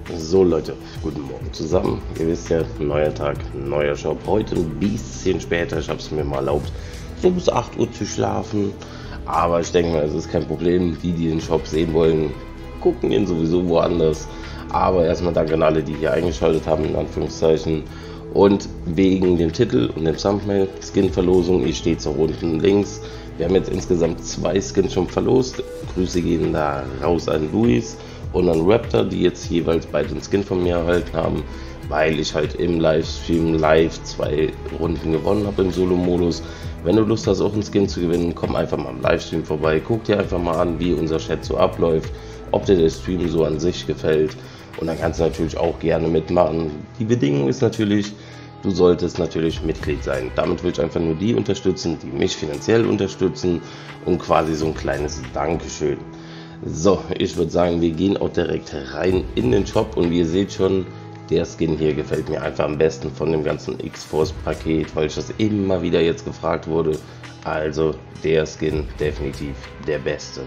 So Leute, guten Morgen zusammen. Ihr wisst ja, neuer Tag, neuer Shop. Heute ein bisschen später, ich habe es mir mal erlaubt, so bis 8 Uhr zu schlafen. Aber ich denke mal, es ist kein Problem. Die den Shop sehen wollen, gucken ihn sowieso woanders. Aber erstmal danke an alle, die hier eingeschaltet haben, in Anführungszeichen. Und wegen dem Titel und dem Thumbnail, Skin-Verlosung, ihr steht so unten links. Wir haben jetzt insgesamt 2 Skins schon verlost. Grüße gehen da raus an Luis und an Raptor, die jetzt jeweils beide einen Skin von mir erhalten haben, weil ich halt im Livestream live 2 Runden gewonnen habe im Solo-Modus. Wenn du Lust hast, auch einen Skin zu gewinnen, komm einfach mal im Livestream vorbei, guck dir einfach mal an, wie unser Chat so abläuft, ob dir der Stream so an sich gefällt, und dann kannst du natürlich auch gerne mitmachen. Die Bedingung ist natürlich, du solltest natürlich Mitglied sein. Damit will ich einfach nur die unterstützen, die mich finanziell unterstützen, und quasi so ein kleines Dankeschön. So, ich würde sagen, wir gehen auch direkt rein in den Shop, und wie ihr seht schon, der Skin hier gefällt mir einfach am besten von dem ganzen X-Force Paket, weil ich das immer wieder jetzt gefragt wurde. Also der Skin definitiv der beste.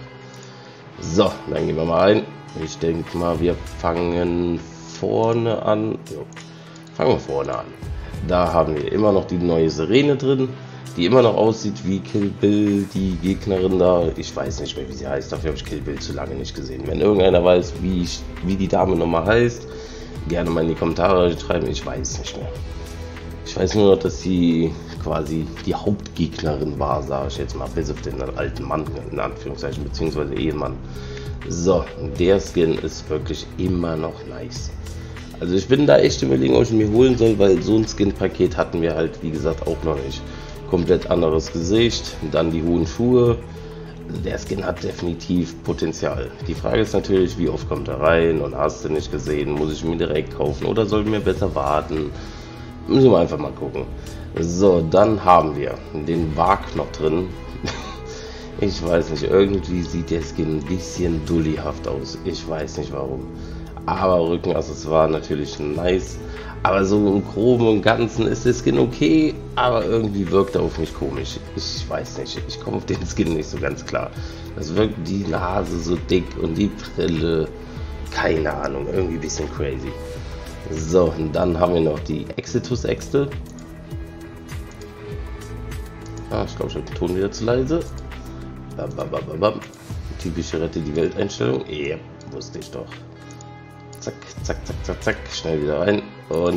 So, dann gehen wir mal rein. Ich denke mal, wir fangen vorne an. Jo, fangen wir vorne an. Da haben wir immer noch die neue Sirene drin, die immer noch aussieht wie Kill Bill, die Gegnerin da. Ich weiß nicht mehr, wie sie heißt, dafür habe ich Kill Bill zu lange nicht gesehen. Wenn irgendeiner weiß, wie die Dame nochmal heißt, gerne mal in die Kommentare schreiben, ich weiß nicht mehr. Ich weiß nur noch, dass sie quasi die Hauptgegnerin war, sage ich jetzt mal, bis auf den alten Mann, in Anführungszeichen, beziehungsweise Ehemann. So, der Skin ist wirklich immer noch nice. Also ich bin da echt überlegen, ob ich mir holen soll, weil so ein Skin-Paket hatten wir halt, wie gesagt, auch noch nicht. Komplett anderes Gesicht, dann die hohen Schuhe. Der Skin hat definitiv Potenzial. Die Frage ist natürlich, wie oft kommt er rein, und hast du nicht gesehen, muss ich mir direkt kaufen oder soll mir besser warten? Müssen wir einfach mal gucken. So, dann haben wir den Wag noch drin. Ich weiß nicht, irgendwie sieht der Skin ein bisschen dullihaft aus. Ich weiß nicht warum. Aber Rückenaccessoire natürlich nice. Aber so im Groben und Ganzen ist der Skin okay, aber irgendwie wirkt er auf mich komisch. Ich weiß nicht, ich komme auf den Skin nicht so ganz klar. Das wirkt die Nase so dick und die Brille, keine Ahnung, irgendwie ein bisschen crazy. So, und dann haben wir noch die Exitus-Äxte. Ah, ich glaube, ich habe den Ton wieder zu leise. Typische Rette die Welt-Einstellung. Ja, wusste ich doch. Zack, zack, zack, zack, zack, schnell wieder rein, und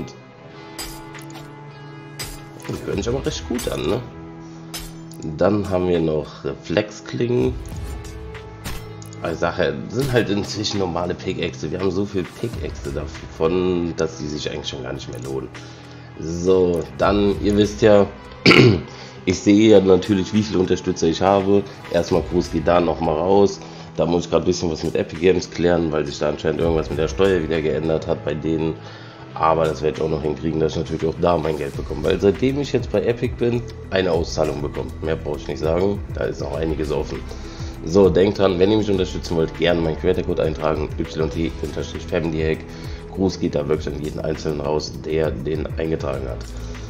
die hören sich aber recht gut an, ne? Dann haben wir noch Reflexklingen. Ich sage, sind halt inzwischen normale Pickaxe. Wir haben so viel Pickaxe davon, dass die sich eigentlich schon gar nicht mehr lohnen. So, dann, ihr wisst ja, ich sehe ja natürlich, wie viele Unterstützer ich habe. Erstmal Gruß geht da noch mal raus. Da muss ich gerade ein bisschen was mit Epic Games klären, weil sich da anscheinend irgendwas mit der Steuer wieder geändert hat bei denen. Aber das werde ich auch noch hinkriegen, dass ich natürlich auch da mein Geld bekomme. Weil seitdem ich jetzt bei Epic bin, eine Auszahlung bekomme. Mehr brauche ich nicht sagen, da ist noch einiges offen. So, denkt dran, wenn ihr mich unterstützen wollt, gerne meinen Creator-Code eintragen, YT-FamilyHack. Gruß geht da wirklich an jeden Einzelnen raus, der den eingetragen hat.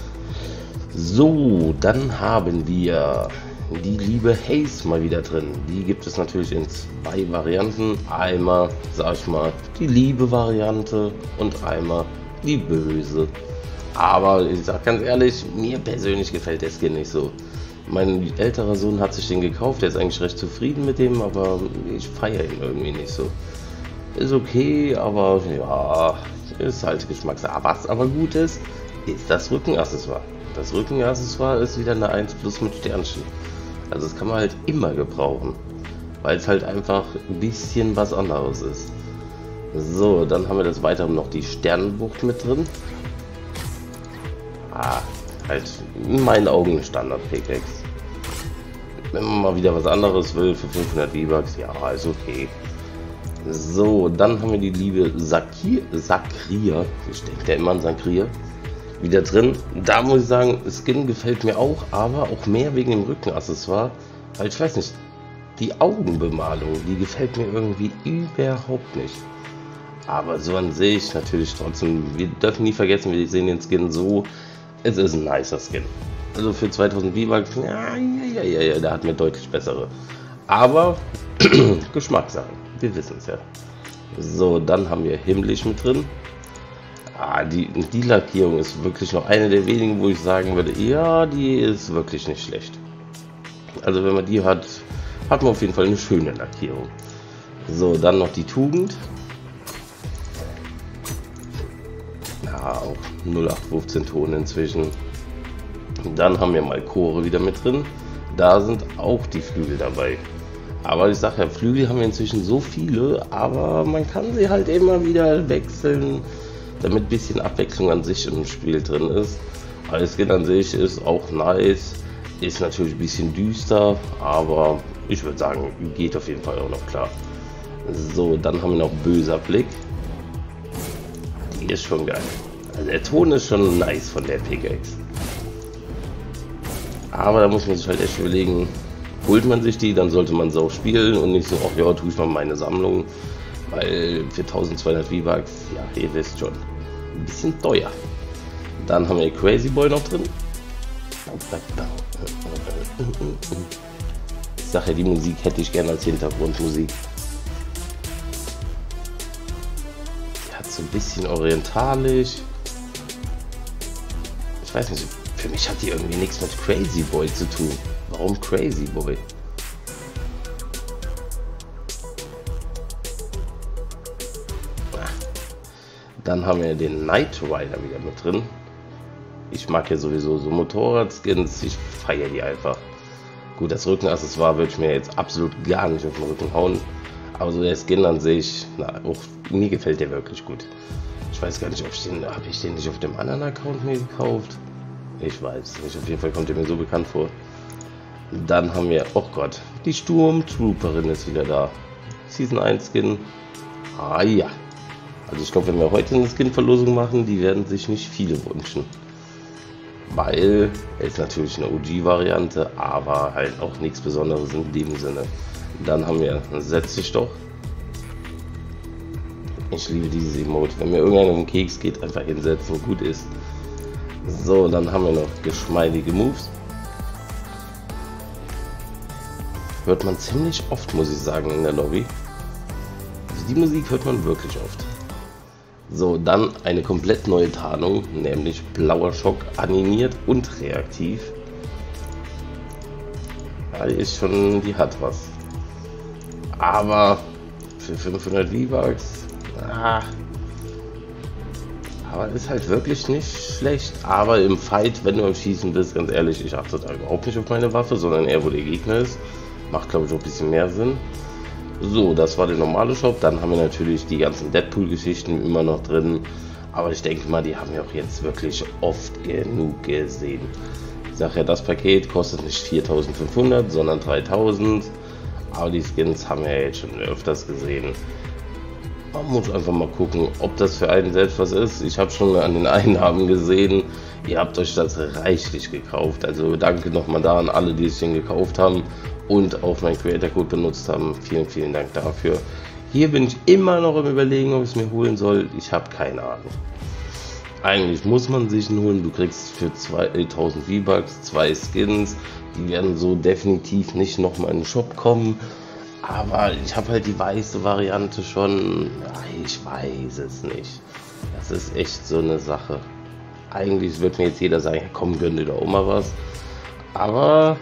So, dann haben wir die liebe Haze mal wieder drin. Die gibt es natürlich in 2 Varianten. Einmal, sag ich mal, die liebe Variante und einmal die böse. Aber ich sag ganz ehrlich, mir persönlich gefällt der Skin nicht so. Mein älterer Sohn hat sich den gekauft, der ist eigentlich recht zufrieden mit dem, aber ich feiere ihn irgendwie nicht so. Ist okay, aber ja, ist halt Geschmackssache. Was aber gut ist das Rückenaccessoire. Das Rückenaccessoire ist wieder eine 1 plus mit Sternchen. Also das kann man halt immer gebrauchen, weil es halt einfach ein bisschen was anderes ist. So, dann haben wir des Weiteren noch die Sternenbucht mit drin. Ah, halt in meinen Augen eine Standard-Pickaxe. Wenn man mal wieder was anderes will für 500 V-Bucks, ja, ist okay. So, dann haben wir die liebe Sakria, ich denke immer an Sakria, wieder drin. Da muss ich sagen, Skin gefällt mir auch, aber auch mehr wegen dem Rückenaccessoire, weil ich weiß nicht, die Augenbemalung, die gefällt mir irgendwie überhaupt nicht. Aber so an sich natürlich trotzdem, wir dürfen nie vergessen, wir sehen den Skin so, es ist ein nicer Skin. Also für 2000 V-Bucks, ja, der hat mir deutlich bessere. Aber Geschmackssache, wir wissen es ja. So, dann haben wir himmlisch mit drin. Die Lackierung ist wirklich noch eine der wenigen, wo ich sagen würde, ja, die ist wirklich nicht schlecht. Also wenn man die hat, hat man auf jeden Fall eine schöne Lackierung. So, dann noch die Tugend. Ja, auch 0815 Ton inzwischen. Dann haben wir mal Chore wieder mit drin. Da sind auch die Flügel dabei. Aber ich sage ja, Flügel haben wir inzwischen so viele, aber man kann sie halt immer wieder wechseln, damit ein bisschen Abwechslung an sich im Spiel drin ist. Aber das Skin an sich ist auch nice, ist natürlich ein bisschen düster, aber ich würde sagen, geht auf jeden Fall auch noch klar. So, dann haben wir noch böser Blick. Die ist schon geil. Also der Ton ist schon nice von der Pickaxe. Aber da muss man sich halt echt überlegen, holt man sich die, dann sollte man sie auch spielen und nicht so, ach ja, tue ich mal meine Sammlung, weil für 1200 V-Bucks, ja, ihr wisst schon, ein bisschen teuer. Dann haben wir Crazy Boy noch drin. Ich sage ja, die Musik hätte ich gerne als Hintergrundmusik. Die hat so ein bisschen orientalisch. Ich weiß nicht, für mich hat die irgendwie nichts mit Crazy Boy zu tun. Warum Crazy Boy? Dann haben wir den Knight Rider wieder mit drin. Ich mag ja sowieso so Motorradskins, ich feiere die einfach. Gut, das Rückenaccessoire würde ich mir jetzt absolut gar nicht auf den Rücken hauen. Aber so der Skin an sich, na, auch mir gefällt der wirklich gut. Ich weiß gar nicht, ob habe ich den nicht auf dem anderen Account mir gekauft? Ich weiß nicht, auf jeden Fall kommt der mir so bekannt vor. Dann haben wir, oh Gott, die Sturmtrooperin ist wieder da. Season 1 Skin. Ah ja. Also ich glaube, wenn wir heute eine Skin-Verlosung machen, die werden sich nicht viele wünschen. Weil es ist natürlich eine OG-Variante, aber halt auch nichts Besonderes in dem Sinne. Dann haben wir Setz dich doch. Ich liebe dieses Emote. Wenn mir irgendeiner um den Keks geht, einfach hinsetzen, gut ist. So, dann haben wir noch geschmeidige Moves. Hört man ziemlich oft, muss ich sagen, in der Lobby. Also die Musik hört man wirklich oft. So, dann eine komplett neue Tarnung, nämlich blauer Schock, animiert und reaktiv. Ja, die ist schon, die hat was. Aber für 500 V-Bucks, aber ist halt wirklich nicht schlecht. Aber im Fight, wenn du am Schießen bist, ganz ehrlich, ich achte da überhaupt nicht auf meine Waffe, sondern eher, wo der Gegner ist. Macht, glaube ich, auch ein bisschen mehr Sinn. So, das war der normale Shop. Dann haben wir natürlich die ganzen Deadpool-Geschichten immer noch drin. Aber ich denke mal, die haben wir auch jetzt wirklich oft genug gesehen. Ich sage ja, das Paket kostet nicht 4.500, sondern 3.000. Aber die Skins haben wir ja jetzt schon öfters gesehen. Man muss einfach mal gucken, ob das für einen selbst was ist. Ich habe schon an den Einnahmen gesehen, ihr habt euch das reichlich gekauft. Also danke nochmal da an alle, die es schon gekauft haben und auch meinen Creator Code benutzt haben. Vielen, vielen Dank dafür. Hier bin ich immer noch im Überlegen, ob ich es mir holen soll. Ich habe keine Ahnung. Eigentlich muss man sich ihn holen. Du kriegst für 2.000 V-Bucks 2 Skins. Die werden so definitiv nicht nochmal in den Shop kommen. Aber ich habe halt die weiße Variante schon. Ja, ich weiß es nicht. Das ist echt so eine Sache. Eigentlich wird mir jetzt jeder sagen, ja, komm, gönn dir doch auch mal was. Aber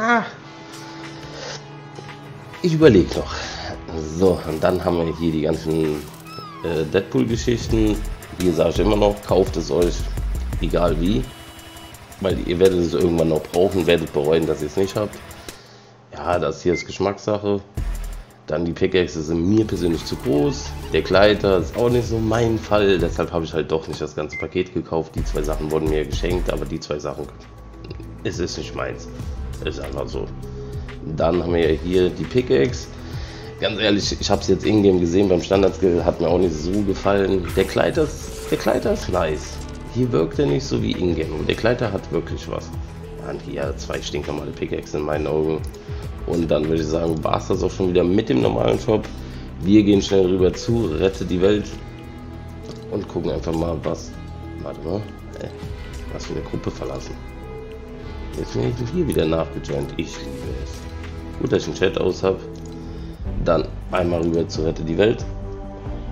ich überlege noch. So, und dann haben wir hier die ganzen Deadpool-Geschichten. Hier sage ich immer noch, kauft es euch, egal wie. Weil ihr werdet es irgendwann noch brauchen, werdet bereuen, dass ihr es nicht habt. Ja, das hier ist Geschmackssache. Dann die Pickaxe sind mir persönlich zu groß. Der Gleiter ist auch nicht so mein Fall. Deshalb habe ich halt doch nicht das ganze Paket gekauft. Die 2 Sachen wurden mir geschenkt, aber die 2 Sachen, es ist nicht meins. Ist einfach so. Dann haben wir hier die Pickaxe. Ganz ehrlich, ich habe es jetzt in-game gesehen. Beim Standard-Skill hat mir auch nicht so gefallen. Der Gleiter ist nice. Hier wirkt er nicht so wie in-game. Aber der Gleiter hat wirklich was. Ja, und hier 2 stinknormale Pickaxe in meinen Augen. Und dann würde ich sagen, war es das auch schon wieder mit dem normalen Shop. Wir gehen schnell rüber zu Rette die Welt und gucken einfach mal, was. Warte mal, was für eine Gruppe verlassen. Jetzt bin ich hier wieder nachgejoint. Ich liebe es. Gut, dass ich den Chat aus habe. Dann einmal rüber zu Rette die Welt.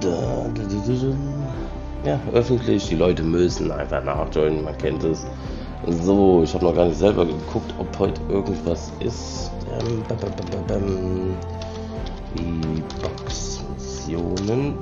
Ja, öffentlich, die Leute müssen einfach nachjoinen, man kennt es. So, ich habe noch gar nicht selber geguckt, ob heute irgendwas ist. V-Bucks-Missionen.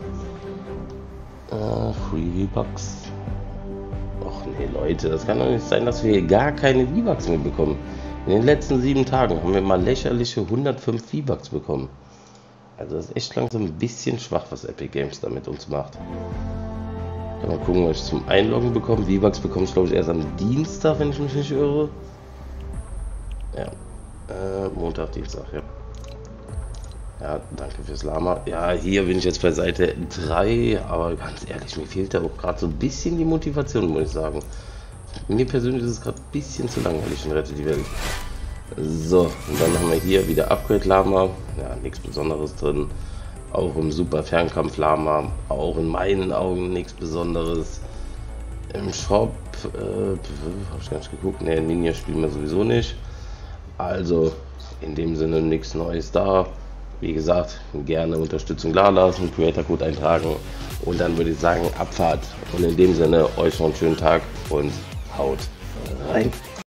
Free V-Bucks. Och nee, Leute, das kann doch nicht sein, dass wir hier gar keine V-Bucks mehr bekommen. In den letzten 7 Tagen haben wir mal lächerliche 105 V-Bucks bekommen. Also das ist echt langsam ein bisschen schwach, was Epic Games da mit uns macht. Mal gucken, was ich zum Einloggen bekomme. V-Bucks bekomme ich, glaube ich, erst am Dienstag, wenn ich mich nicht irre. Ja, Montag, Dienstag, ja. Ja, danke fürs Lama. Ja, hier bin ich jetzt bei Seite 3, aber ganz ehrlich, mir fehlt da auch gerade so ein bisschen die Motivation, muss ich sagen. Mir persönlich ist es gerade ein bisschen zu langweilig in Rette die Welt. So, und dann haben wir hier wieder Upgrade Lama. Ja, nichts Besonderes drin. Auch im Super Fernkampf Lama. Auch in meinen Augen nichts Besonderes. Im Shop, habe ich gar nicht geguckt. Ne, Ninja spielen wir sowieso nicht. Also, in dem Sinne nichts Neues da. Wie gesagt, gerne Unterstützung da lassen, Creator Code eintragen. Und dann würde ich sagen, Abfahrt. Und in dem Sinne, euch noch einen schönen Tag und haut rein.